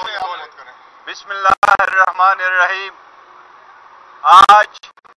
بسم اللہ الرحمن الرحیم۔ آج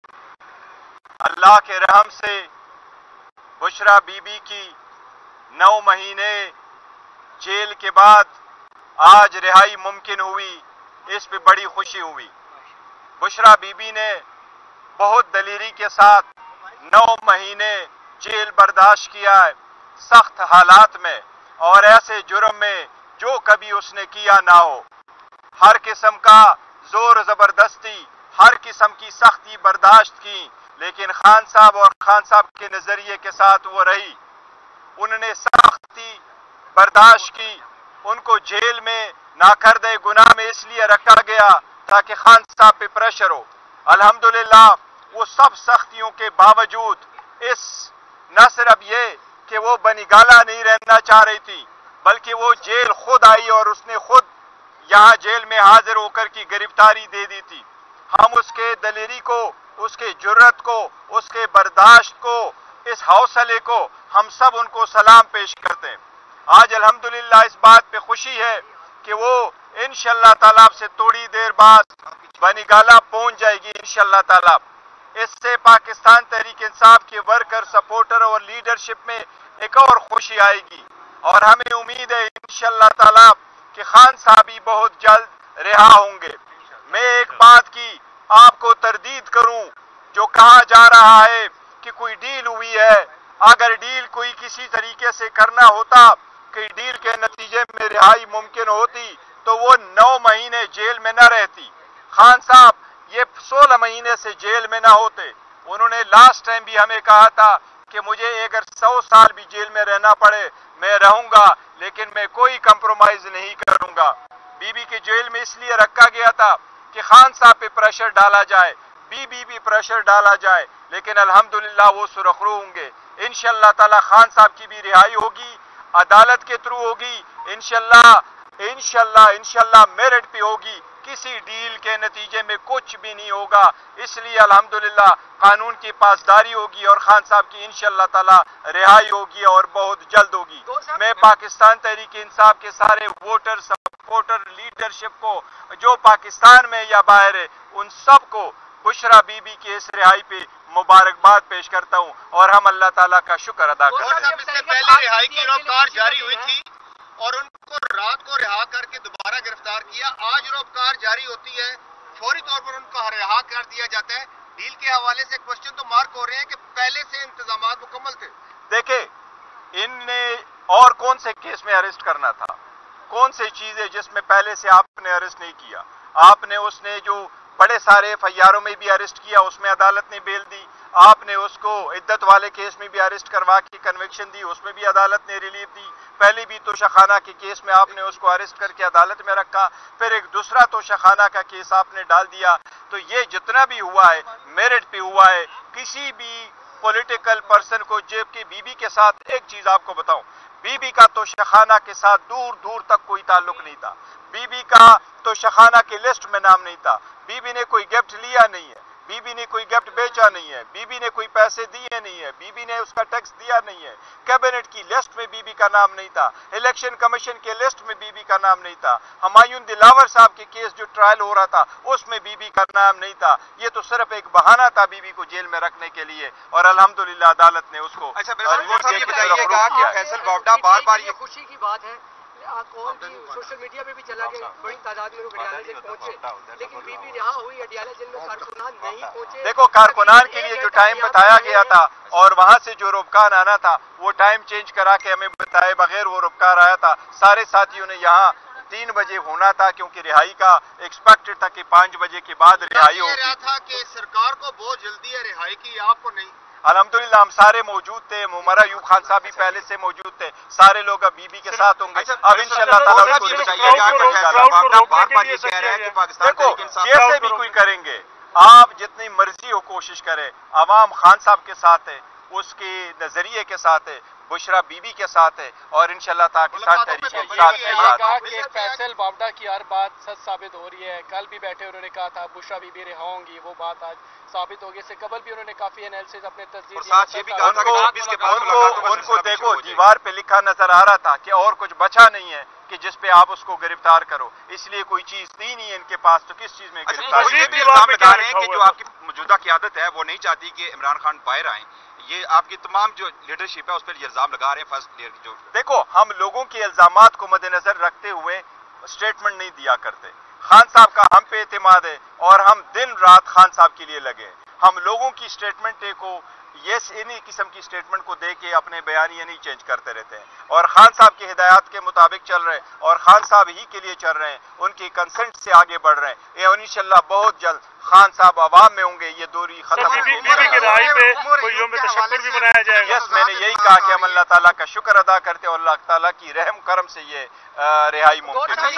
اللہ کے رحم سے بشرا بی بی کی 9 مہینے جیل کے بعد آج رہائی ممکن ہوئی، اس پہ بڑی خوشی ہوئی۔ بشرا بی بی نے بہت دلیری کے ساتھ 9 مہینے جیل برداشت کیا ہے، سخت حالات میں اور ایسے جرم میں جو کبھی اس نے کیا نہ ہو۔ ہر قسم کا زور زبردستی، ہر قسم کی سختی برداشت کی، لیکن خان صاحب اور خان صاحب کے نظریے کے ساتھ وہ رہی۔ انہوں نے سختی برداشت کی، ان کو جیل میں ناکردہ گناہ میں اس لیے رکھا گیا تاکہ خان صاحب پہ پریشر ہو۔ الحمدللہ وہ سب سختیوں کے باوجود نہ صرف یہ کہ وہ بنی گالہ نہیں رہنا چاہ رہی تھی، بلکہ وہ جیل خود آئی اور اس نے خود یہاں جیل میں حاضر ہو کر کی گرفتاری دے دی تھی۔ ہم اس کے دلیری کو، اس کے جرأت کو، اس کے برداشت کو، اس حوصلے کو ہم سب ان کو سلام پیش کرتے ہیں۔ آج الحمدللہ اس بات پہ خوشی ہے کہ وہ انشاءاللہ تعالیٰ سے تھوڑی دیر بعد بنی گالہ پہنچ جائے گی انشاءاللہ تعالیٰ۔ اس سے پاکستان تحریک انصاف کے ورکر، سپورٹر اور لیڈرشپ میں ایک اور خوشی آئے گی، اور ہمیں امید ہے انشاءاللہ تعالیٰ کہ خان صاحب بھی بہت جلد رہا ہوں گے۔ میں ایک بات کی آپ کو تردید کروں، جو کہا جا رہا ہے کہ کوئی ڈیل ہوئی ہے، اگر ڈیل کوئی کسی طریقے سے کرنا ہوتا کہ ڈیل کے نتیجے میں رہائی ممکن ہوتی تو وہ 9 مہینے جیل میں نہ رہتی۔ خان صاحب یہ 16 مہینے سے جیل میں نہ ہوتے۔ انہوں نے لاسٹ ٹائم بھی ہمیں کہا تھا کہ مجھے اگر 100 سال بھی جیل میں رہنا پڑے میں رہوں گا، لیکن میں کوئی کمپرومائز نہیں کروں گا۔ بی بی کے جیل میں اس لیے رکھا گیا تھا کہ خان صاحب پہ پریشر ڈالا جائے، بی بی بھی پریشر ڈالا جائے، لیکن الحمدللہ وہ سرخرو ہوں گے۔ انشاءاللہ تعالی خان صاحب کی بھی رہائی ہوگی، عدالت کے تھرو ہوگی، انشاءاللہ میرٹ پہ ہوگی، کسی ڈیل کے نتیجے میں کچھ بھی نہیں ہوگا۔ اس لیے الحمدللہ قانون کی پاسداری ہوگی اور خان صاحب کی انشاءاللہ تعالی رہائی ہوگی اور بہت جلد ہوگی۔ میں پاکستان تحریک انصاف کے سارے ووٹر، سپورٹر، لیڈرشپ کو جو پاکستان میں یا باہر ہے، ان سب کو بشرا بی بی کے اس رہائی پہ مبارکباد پیش کرتا ہوں اور ہم اللہ تعالیٰ کا شکر ادا کرتے ہیں۔ اس سے پہلے رہائی کی روکار جاری ہوئی تھی اور ان کو رات کو رہا کر کے دوبارہ گرفتار کیا۔ آج روکار جاری ہوتی ہے، فوری طور پر ان کو رہا کر دیا جاتا ہے۔ ڈیل کے حوالے سے کوشچن تو مارک ہو رہے ہیں کہ پہلے سے انتظامات مکمل تھے۔ دیکھیں، ان نے اور کون سے کیس میں اریسٹ کرنا تھا؟ کون سی چیز ہے جس میں پہلے سے آپ نے اریسٹ نہیں کیا؟ آپ نے اس نے جو بڑے سارے FIR میں بھی اریسٹ کیا، اس میں عدالت نے بیل دی۔ آپ نے اس کو عدت والے کیس میں بھی اریسٹ کروا کے کنوکشن دی، اس میں بھی عدالت نے ریلیف دی۔ پہلے بھی توشہ کے کیس میں آپ نے اس کو اریسٹ کر کے عدالت میں رکھا، پھر ایک دوسرا توشہ کا کیس آپ نے ڈال دیا۔ تو یہ جتنا بھی ہوا ہے میرٹ پہ ہوا ہے۔ کسی بھی پولیٹیکل پرسن کو، جیب کی بی بی کے ساتھ ایک چیز آپ کو بتاؤں، بی بی کا توشہ کے ساتھ دور دور تک کوئی تعلق نہیں تھا۔ بی بی کا توشہ کی لسٹ میں نام نہیں تھا۔ بی بی نے کوئی گفٹ لیا نہیں ہے، بی بی نے کوئی گفٹ بیچا نہیں ہے، بی بی نے کوئی پیسے دیے نہیں ہے، بی بی نے اس کا ٹیکس دیا نہیں ہے، کیبنٹ کی لسٹ میں بی بی کا نام نہیں تھا، الیکشن کمیشن کے لسٹ میں بی بی کا نام نہیں تھا، ہمایون دلاور صاحب کے کیس جو ٹرائل ہو رہا تھا اس میں بی بی کا نام نہیں تھا۔ یہ تو صرف ایک بہانہ تھا بی بی کو جیل میں رکھنے کے لیے، اور الحمدللہ عدالت نے اس کو فیصل وابڈا بار بار یہ خوشی کی بات ہے، سوشل میڈیا پہ بھی چلا کہ بڑی تعداد میں لوگ اڈیالہ جیل پہنچے، لیکن بی بی رہا ہوئی اڈیالہ جیل میں کارکنان نہیں پہنچے۔ دیکھو، کارکنان کے لیے جو ٹائم بتایا گیا تھا اور وہاں سے جو روبکار آنا تھا وہ ٹائم چینج کرا کے ہمیں بتائے بغیر وہ روبکار آیا تھا۔ سارے ساتھیوں نے یہاں 3 بجے ہونا تھا کیونکہ رہائی کا ایکسپیکٹڈ تھا کہ 5 بجے کے بعد رہائی ہوگی۔ رہا تھا کہ سرکار کو بہت جلدی ہے رہائی کی، آپ کو نہیں۔ الحمدللہ ہم سارے موجود تھے، عمر ایوب خان صاحب بھی پہلے سے موجود تھے، سارے لوگ اب بی بی کے ساتھ ہوں گے۔ اب انشاءاللہ تعالیٰ دیکھو جیسے بھی کوئی کریں گے، آپ جتنی مرضی ہو کوشش کریں، عوام خان صاحب کے ساتھ ہے، اس کے نظریے کے ساتھ ہے، بشرا بی بی کے ساتھ ہے، اور انشاءاللہ پاکستان تحریک انصاف کے ساتھ کہا کہ فیصل باوڈا کی ہر بات سچ ثابت ہو رہی ہے. کل بھی بیٹھے انہوں نے کہا تھا بشرا بی بی رہا ہوں گی، وہ بات آج ثابت ہو گئی. سے قبل بھی انہوں نے کافی انالیسز اپنے تصدیق ان کو دیکھو دیوار پہ لکھا نظر آ رہا تھا کہ اور کچھ بچا نہیں ہے کہ جس پہ آپ اس کو گرفتار کرو، اس لیے کوئی چیز تھی نہیں ہے ان کے پاس، تو کس چیز میں گرفتار؟ یہ بھی الزام لگا رہے ہیں کہ جو آپ کی موجودہ قیادت ہے وہ نہیں چاہتی کہ عمران خان باہر آئیں. یہ آپ کی تمام جو لیڈرشپ ہے اس پر یہ الزام لگا رہے ہیں فرسٹ لیئر جو. دیکھو ہم لوگوں کے الزامات کو مد نظر رکھتے ہوئے اسٹیٹمنٹ نہیں دیا کرتے. خان صاحب کا ہم پہ اعتماد ہے اور ہم دن رات خان صاحب کے لیے لگے. ہم لوگوں کی اسٹیٹمنٹ کو انہی قسم کی اسٹیٹمنٹ کو دے کے اپنے بیانیے نہیں چینج کرتے رہتے ہیں، اور خان صاحب کی ہدایات کے مطابق چل رہے ہیں اور خان صاحب ہی کے لیے چل رہے ہیں، ان کی کنسنٹ سے آگے بڑھ رہے ہیں. اور انشاءاللہ بہت جلد خان صاحب عوام میں ہوں گے، یہ دوری ختم ہو گئی. یس، میں نے یہی کہا کہ ہم اللہ تعالیٰ کا شکر ادا کرتے اور اللہ تعالیٰ کی رحم کرم سے یہ رہائی ممکن ہے.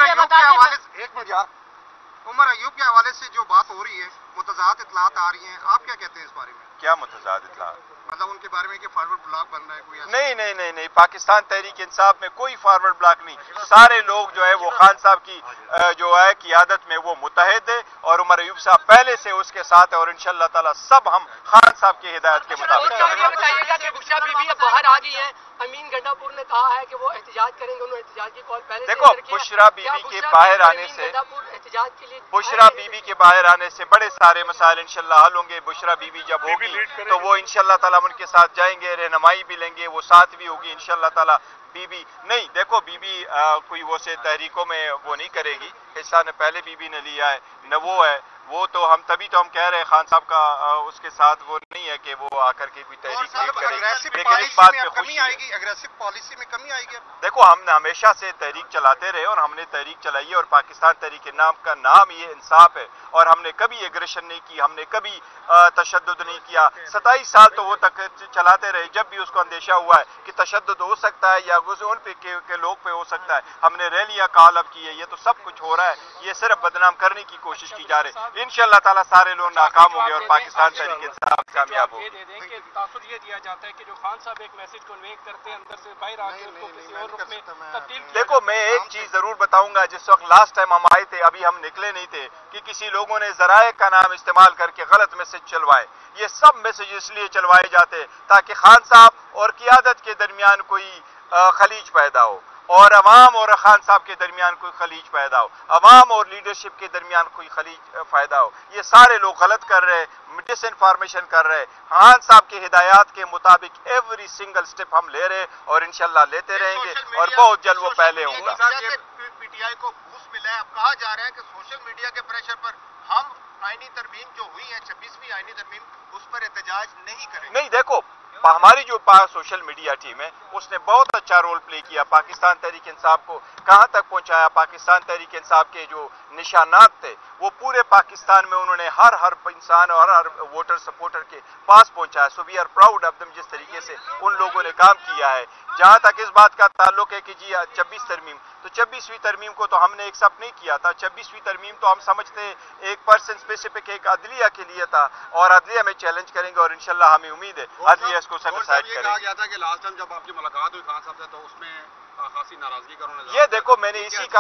عمر ایوب کے حوالے سے جو بات ہو رہی ہے، متضاد اطلاعات آ رہی ہیں، آپ کیا کہتے ہیں اس بارے میں؟ کیا متضاد اطلاعات؟ مطلب ان کے بارے میں کہ فارورڈ بلاک بن رہا ہے کوئی؟ نہیں، پاکستان تحریک انصاف میں کوئی فارورڈ بلاک نہیں. سارے لوگ جو ہے وہ خان صاحب کی جو ہے قیادت میں وہ متحد ہے، اور عمر ایوب صاحب پہلے سے اس کے ساتھ ہے، اور انشاءاللہ تعالی سب ہم خان صاحب کی ہدایت کے مطابق چلیں گے. بتائیے گا کہ بشرا بی بی اب باہر آ گئی ہیں. امین گنڈا پور نے کہا ہے کہ وہ احتجاج کریں گے، انہوں نے احتجاج کی کال پہلے دیکھو بشرا بی بی کے باہر آنے سے احتجاج کے لیے بشرا بی بی کے باہر آنے سے بڑے سارے مسائل انشاءاللہ حل ہوں گے. بشرا بی بی جب ہوگی تو وہ انشاءاللہ تعالیٰ ان کے ساتھ جائیں گے، رہنمائی بھی لیں گے، وہ ساتھ بھی ہوگی انشاءاللہ تعالیٰ. بی بی نہیں، دیکھو بی بی کوئی وہ سے تحریکوں میں وہ نہیں کرے گی، حصہ نہ پہلے بی بی نے لیا ہے نہ وہ ہے. وہ تو ہم تبھی تو ہم کہہ رہے ہیں خان صاحب کا اس کے ساتھ وہ نہیں ہے کہ وہ آ کر کے کوئی تحریک نہیں کرے گی، لیکن اس بات پہ خوشی ہے. اگریسو پالیسی میں کمی آئے گی. دیکھو ہم نے ہمیشہ سے تحریک چلاتے رہے اور ہم نے تحریک چلائی ہے، اور پاکستان تحریک نام کا نام یہ انصاف ہے، اور ہم نے کبھی ایگریشن نہیں کی، ہم نے کبھی تشدد نہیں کیا. 27 سال تو وہ تک چلاتے رہے. جب بھی اس کو اندیشہ ہوا ہے کہ تشدد ہو سکتا ہے یا ان پہ کے لوگ پہ ہو سکتا ہے، ہم نے ریلیاں کال اب کی ہے. یہ تو سب کچھ ہو رہا ہے، یہ صرف بدنام کرنے کی کوشش کی جا رہی ہے. انشاءاللہ تعالیٰ سارے لوگ ناکام ہو گئے اور پاکستان تحریک انصاف کامیاب ہو. یہ دے دیں کہ تاثر یہ دیا جاتا ہے کہ جو خان صاحب ایک میسج کنوے کرتے ہیں اندر سے باہر آ کے اس کو کسی اور رخ میں تبدیل. دیکھو میں ایک چیز ضرور بتاؤں گا، جس وقت لاسٹ ٹائم ہم آئے تھے، ابھی ہم نکلے نہیں تھے، کہ کسی لوگوں نے ذرائع کا نام استعمال کر کے غلط میسج چلوائے. یہ سب میسج اس لیے چلوائے جاتے تاکہ خان صاحب اور قیادت کے درمیان کوئی خلیج پیدا ہو، اور عوام اور خان صاحب کے درمیان کوئی خلیج پیدا ہو، عوام اور لیڈرشپ کے درمیان کوئی خلیج پیدا ہو. یہ سارے لوگ غلط کر رہے، ڈس انفارمیشن کر رہے. خان صاحب کے ہدایات کے مطابق ایوری سنگل سٹیپ ہم لے رہے اور انشاءاللہ لیتے رہیں گے، اور بہت جلد وہ پہلے ہوں گا. پی ٹی آئی کو بوسٹ ملا ہے. اب کہا جا رہا ہے کہ سوشل میڈیا کے پریشر پر ہم آئینی ترمیم جو ہوئی ہے 26ویں آئینی ترمیم، اس پر احتجاج نہیں کریں گے. نہیں، دیکھو ہماری جو سوشل میڈیا ٹیم ہے اس نے بہت اچھا رول پلے کیا، پاکستان تحریک انصاف کو کہاں تک پہنچایا. پاکستان تحریک انصاف کے جو نشانات تھے وہ پورے پاکستان میں انہوں نے ہر انسان اور ہر ووٹر سپورٹر کے پاس پہنچایا. So we are proud of them, جس طریقے سے ان لوگوں نے کام کیا ہے. جہاں تک اس بات کا تعلق ہے کہ جی 26 ترمیم، تو 26ویں ترمیم کو تو ہم نے ایکسپٹ نہیں کیا تھا. 26ویں ترمیم تو ہم سمجھتے ایک پرسن اسپیسیفک ایک عدلیہ کے لیے تھا، اور عدلیہ میں چیلنج کریں گے، اور انشاءاللہ ہمیں امید ہے عدلیہ اس کو سیٹسفائی کرے. کہا گیا تھا کہ لاسٹ ٹائم جب آپ کی ملاقات ہوئی خان صاحب سے تو اس میں خاصی ناراضگی کا انہوں نے. یہ دیکھو میں نے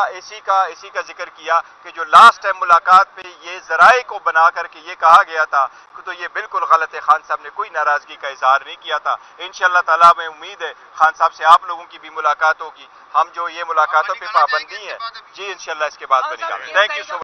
اسی کا ذکر کیا کہ جو لاسٹ ٹائم ملاقات پہ یہ ذرائع کو بنا کر کے یہ کہا گیا تھا تو یہ بالکل غلط ہے. خان صاحب نے کوئی ناراضگی کا اظہار نہیں کیا تھا. انشاءاللہ تعالیٰ میں امید ہے خان صاحب سے آپ لوگوں کی بھی ملاقات ہوگی. ہم جو یہ ملاقاتوں پہ پابندی ہے جی انشاءاللہ اس کے بعد بنی گا. Thank you so much.